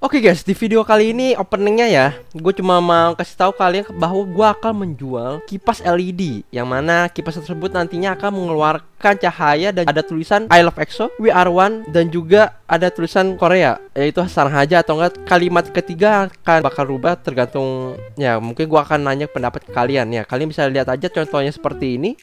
Oke guys, di video kali ini openingnya ya, gue cuma mau kasih tahu kalian bahwa gue akan menjual kipas LED, yang mana kipas tersebut nantinya akan mengeluarkan cahaya dan ada tulisan I love EXO, we are one, dan juga ada tulisan Korea, yaitu Sarhaja atau enggak kalimat ketiga akan bakal rubah tergantung ya. Mungkin gue akan nanya pendapat kalian ya. Kalian bisa lihat aja contohnya seperti ini.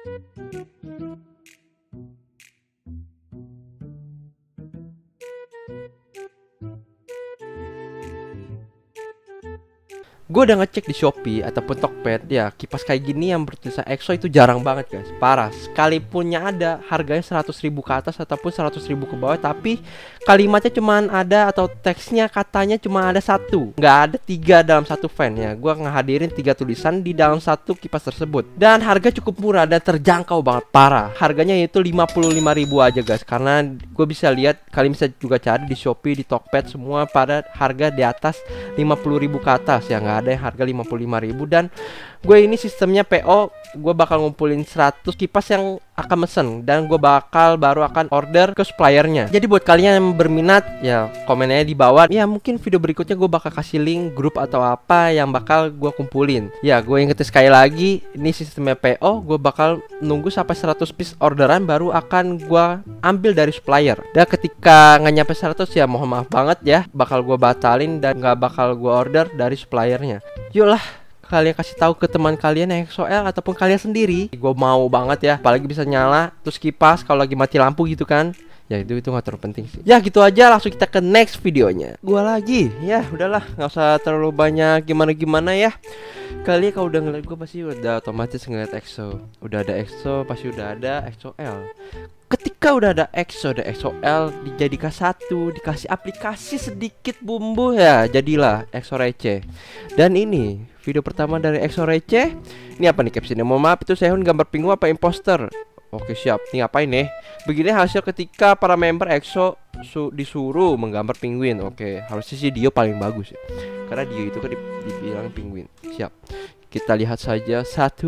Gue udah ngecek di Shopee ataupun Tokped ya, kipas kayak gini yang bertulisan EXO itu jarang banget guys, parah. Sekalipunnya ada, harganya 100.000 ke atas ataupun 100.000 ke bawah, tapi kalimatnya cuman ada atau teksnya katanya cuma ada satu, nggak ada tiga dalam satu fan ya. Gue ngehadirin tiga tulisan di dalam satu kipas tersebut, dan harga cukup murah dan terjangkau banget, parah. Harganya itu 55.000 aja guys, karena gue bisa lihat, kalian bisa juga cari di Shopee, di Tokped, semua pada harga di atas 50.000 ke atas ya, nggak ada yang harga 55.000. Dan gue ini sistemnya PO, gue bakal ngumpulin 100 kipas yang akan mesen, dan gue bakal baru akan order ke suppliernya. Jadi buat kalian yang berminat ya, komennya di bawah ya, mungkin video berikutnya gue bakal kasih link grup atau apa yang bakal gue kumpulin ya. Gue ingetin sekali lagi, ini sistemnya PO, gue bakal nunggu sampai 100 piece orderan baru akan gue ambil dari supplier. Dan ketika nggak nyampe 100 ya, mohon maaf banget ya, bakal gue batalin dan nggak bakal gue order dari suppliernya. Yuklah, kalian kasih tahu ke teman kalian yang EXO-L ataupun kalian sendiri. Gue mau banget ya, apalagi bisa nyala terus kipas kalau lagi mati lampu gitu kan. Ya itu nggak terlalu penting sih. Ya gitu aja, langsung kita ke next videonya. Gua lagi ya, udahlah, nggak usah terlalu banyak gimana ya. Kalian kalau udah ngeliat gue pasti udah otomatis ngeliat EXO. Udah ada EXO pasti udah ada EXO-L. Ketika udah ada EXO, ada EXO-L, dijadikan satu, dikasih aplikasi sedikit bumbu ya, jadilah EXO receh. Dan ini video pertama dari EXO receh. Ini apa nih captionnya? Mohon maaf, itu Sehun gambar pingu apa imposter? Oke siap, ini ngapain nih? Begini hasil ketika para member EXO disuruh menggambar penguin. Oke, harusnya sih Dio paling bagus ya, karena Dio itu kan dibilang penguin. Siap, kita lihat saja. 1,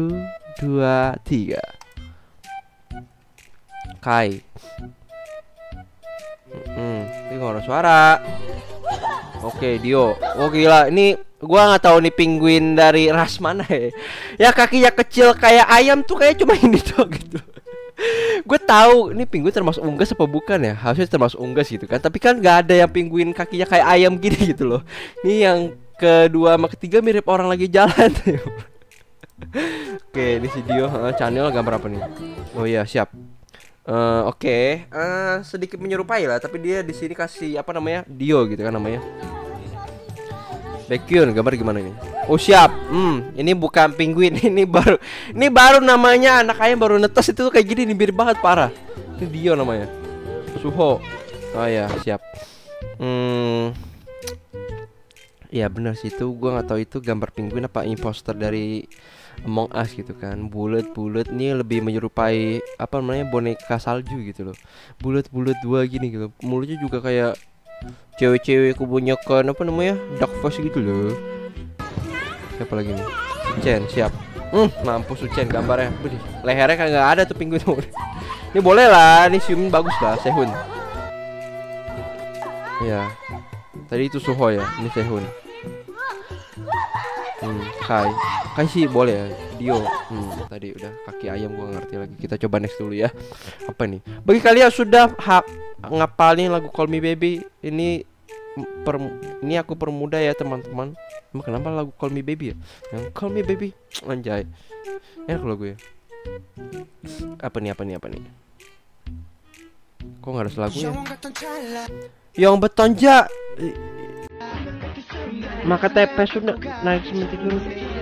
2, 3. Kai. Ini nggak ada suara. Oke, Dio. Oh gila, ini gua nggak tahu nih penguin dari ras mana ya. Ya kakinya kecil kayak ayam tuh, kayak cuma ini tuh gitu. Gue tahu ini penguin termasuk unggas apa bukan ya? Harusnya termasuk unggas gitu kan. Tapi kan nggak ada yang penguin kakinya kayak ayam gini gitu loh. Ini yang kedua sama ketiga mirip orang lagi jalan. Oke, ini si Dio. Channel gambar apa nih? Oh iya, siap. Oke. Sedikit menyerupai lah, tapi dia di sini kasih apa namanya? Dio gitu kan namanya. Baekhyun, gambar gimana ini? Oh siap. Ini bukan penguin, ini baru namanya anak ayam baru netes itu kayak gini nih, mirip banget, parah. Ini Dio namanya. Suho. Oh ya, siap. Ya benar sih, itu gua nggak tahu itu gambar penguin apa imposter dari Among Us gitu kan. Bulat ini lebih menyerupai apa namanya, boneka salju gitu loh. Bulat dua gini gitu. Mulutnya juga kayak cewek-cewek kebanyakan apa namanya, dark face gitu loh. Siapa lagi nih? Suchen, siap. Mampus Suchen gambarnya. Budi, lehernya kan nggak ada tuh penguin. Ini boleh lah, ini Xiumin bagus lah. Sehun. Ya. Tadi itu Suho ya, ini Sehun. Kai sih boleh ya. Dio. Tadi udah kaki ayam, gua ngerti lagi. Kita coba next dulu ya. Apa nih? Bagi kalian sudah ngapalin lagu Call Me Baby, ini aku permudah ya teman-teman. Emang kenapa lagu Call Me Baby ya? Yang Call Me Baby, anjay. Enak loh gue. Apa nih? Kok nggak ada lagunya? Yang betonja. Maka TP sudah naik sementik dulu.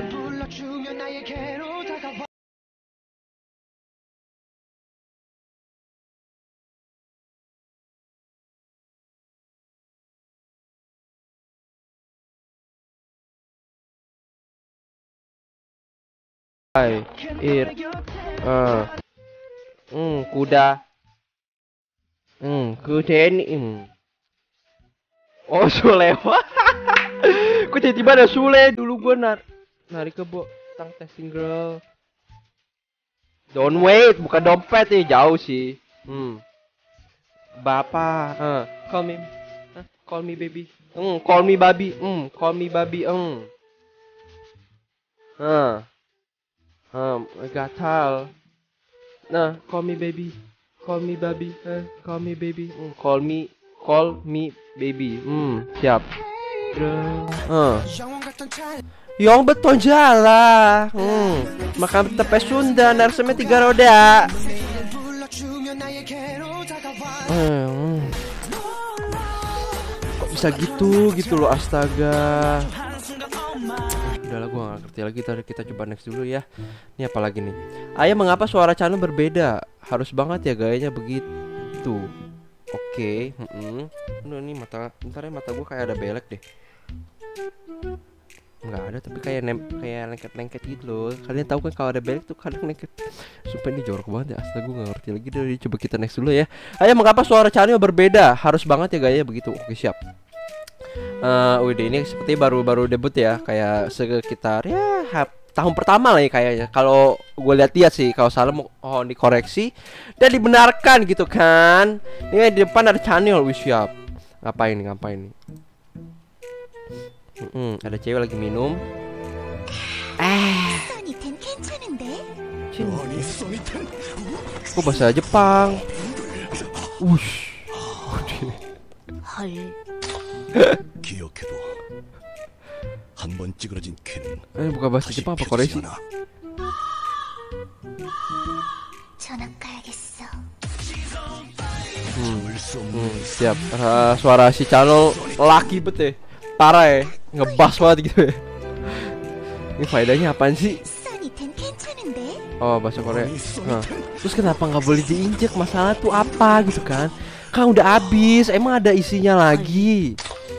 Kuda. Kuda ini. Oh, Sulewa. Kok tiba-tiba ada Sule? Dulu gue narik ke tang testing girl. Don't wait, bukan dompet nih, jauh sih. Bapak, call me baby. Call me babi. Call me babi. Gatal. Nah, call me baby. Call me baby. Call me baby. Call me baby. Siap. Yang beton jala. Makan tepe Sunda narseme 3 roda. Kok bisa gitu loh, astaga. Udahlah, gua gak ngerti lagi. Tadi kita coba next dulu ya. Ini apa lagi nih? Ayah, mengapa suara channel berbeda? Harus banget ya gayanya begitu. Oke. Ini mata, bentar ya, mata gua kayak ada belek deh. Nggak ada, tapi kayak lengket-lengket gitu loh. Kalian tahu kan kalau ada belek tuh kadang lengket. Sumpah ini jorok banget ya, astaga gue nggak ngerti lagi. Dari coba kita next dulu ya. Ayah, mengapa suara channel berbeda? Harus banget ya gaya begitu. Oke, siap. Udah, ini seperti baru debut ya, kayak sekitar ya tahun pertama lah ya kayaknya. Kalau gue lihat sih, kalau salah mohon dikoreksi dan dibenarkan gitu kan. Ini di depan ada channel, wis siap. Ngapain nih? Ada cewek lagi minum. Kok bahasa Jepang? Wush. Bukan bahasa Jepang apa Korea sih? Siap. Suara si channel laki bet parah ya, ngebas banget gitu ya. Ini faedahnya apaan sih? Oh, bahasa Korea. Terus kenapa nggak boleh diinjek? Masalah tuh apa gitu kan? Kan udah habis, emang ada isinya lagi.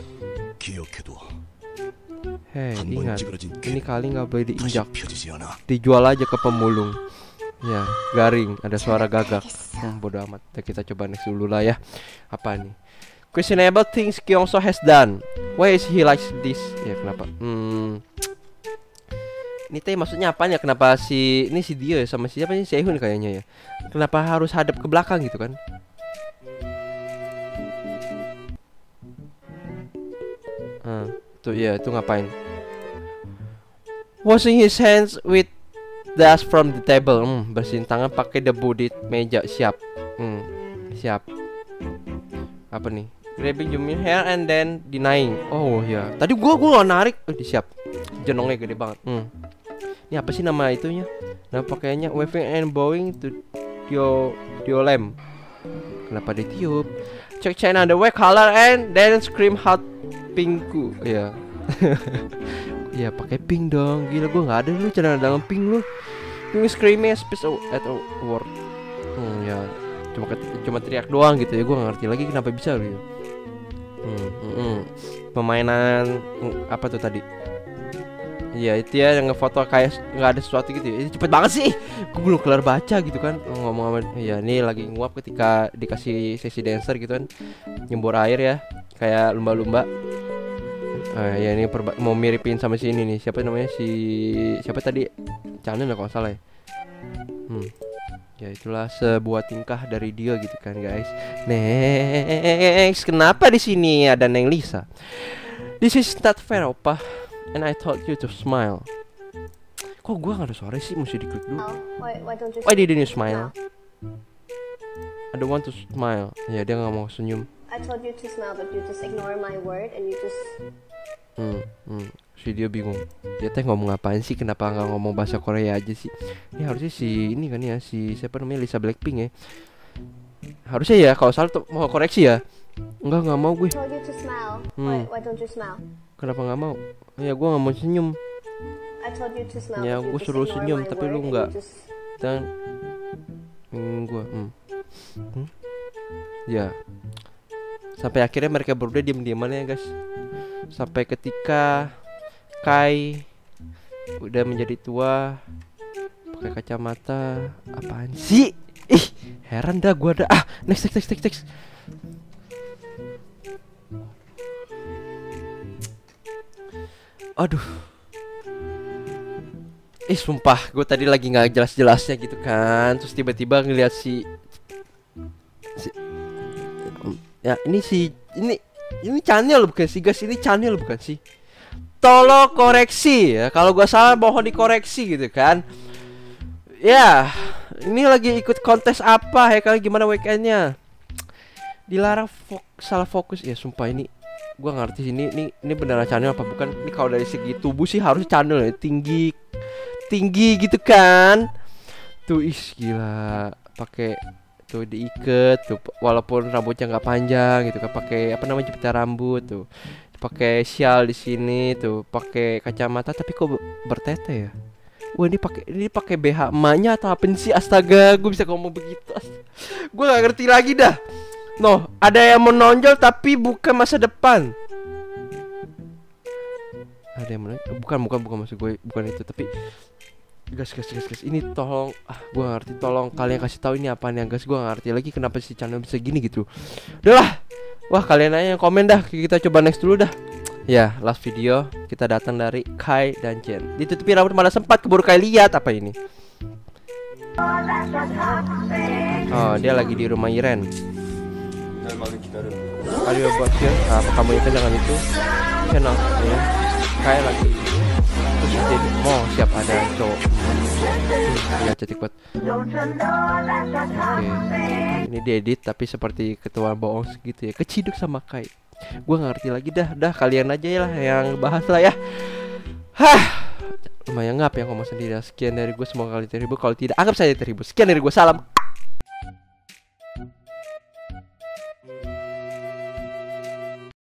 Hei, ingat, ini kali nggak boleh diinjak. Dijual aja ke pemulung. Ya, garing, ada suara gagak. Bodoh amat. Kita coba next dulu lah ya. Apa nih? Questionable things Kyungso has done. Why is he like this? Ya kenapa? Ini teh maksudnya apa ya? Kenapa si Dio ya sama siapa sih, Sehun kayaknya ya? Kenapa harus hadap ke belakang gitu kan? Tuh ya, itu ngapain? Washing his hands with dust from the table. Bersihin tangan pakai debu di meja. Siap. Siap. Apa nih? Grabbing Jumin hair and then denying. Oh ya, tadi gua nggak narik. Siap. Jenongnya gede banget. Ini apa sih nama itunya? Nama pakaiannya waving and bowing to Diolem. Kenapa ditiup? Check China the way color and then scream hot pinku. Ya. Ya pakai pink dong. Gila, gua nggak ada lu celana dalam pink lu. Pink screaming space at a word. Ya. Cuma teriak doang gitu ya. Gua nggak ngerti lagi kenapa bisa gitu. Pemainan apa tuh tadi? Iya itu ya, yang ngefoto kayak nggak ada sesuatu gitu ya. Cepet banget sih, gue belum kelar baca gitu kan. Ngomong sama ya, ini lagi nguap ketika dikasih sesi dancer gitu kan, nyembur air ya, kayak lumba-lumba. Ya ini mau miripin sama si ini nih, siapa namanya, siapa tadi, channel kalau salah ya. Ya itulah sebuah tingkah dari dia gitu kan guys. Next, kenapa di sini ada Neng Lisa? This is not fair, opa. And I told you to smile. Kok gua nggak ada suara sih, mesti diklik dulu. Why didn't you smile? I don't want to smile. Ya dia nggak mau senyum. I told you to smile but you just ignore my word and you just. Si dia bingung. Dia teh ngomong apaan sih? Kenapa nggak ngomong bahasa Korea aja sih? Ini harusnya si ini kan ya, si siapa namanya, Lisa Blackpink ya. Harusnya ya, kalau salah tuh mau koreksi ya. Nggak mau gue. I told you to smile. Why don't you smile? Kenapa nggak mau? Ya gue nggak mau senyum. I told you to smile. Ya gue suruh senyum tapi lu nggak. Dan gue. Ya. Sampai akhirnya mereka berdua diam-diaman ya guys. Sampai ketika Kai udah menjadi tua, pakai kacamata. Apaan sih? Ih, heran dah gua dah. Next. Aduh. Sumpah, gue tadi lagi nggak jelas-jelasnya gitu kan. Terus tiba-tiba ngeliat ya ini Ini channel bukan sih guys? Ini channel bukan sih? Tolong koreksi ya. Kalau gua salah mohon dikoreksi gitu kan. Ya, ini lagi ikut kontes apa ya kali gimana weekendnya? Dilarang salah fokus ya sumpah ini. Gua ngerti ini beneran channel apa bukan? Ini kalau dari segi tubuh sih harus channel ya, tinggi gitu kan. Tuh gila. Pakai tuh diikat tuh walaupun rambutnya nggak panjang gitu kan, pakai apa namanya jepit rambut tuh. Pakai sial di sini tuh, pakai kacamata tapi kok bertete ya. Wah ini pakai BH emaknya atau apa sih? Astaga, gue bisa ngomong begitu. Gue nggak ngerti lagi dah. No, ada yang menonjol tapi bukan masa depan. Ada yang menonjol, bukan maksud gue, bukan itu tapi guys, ini tolong gue gak ngerti, tolong kalian kasih tahu ini apaan ya guys, gue gak ngerti lagi kenapa si channel bisa gini gitu. Udahlah, wah kalian aja yang komen dah, kita coba next dulu dah. Ya, last video kita datang dari Kai dan Jen. Ditutupi rambut mana sempat keburu Kai lihat apa ini. Oh, dia lagi di rumah Iren. Ayo bos ya, apa kamu itu dengan itu channel ya. Kai lagi terus jadi mau siap ada cowok. Ya cantik banget. Oke. Ini diedit tapi seperti ketua bohong segitu ya. Keciduk sama Kai. Gue gak ngerti lagi dah kalian aja lah yang bahas lah ya. Lumayan ngap ya ngomong sendiri. Sekian dari gue, semoga kalian terhibur. Kalau tidak anggap saya terhibur. Sekian dari gue, salam.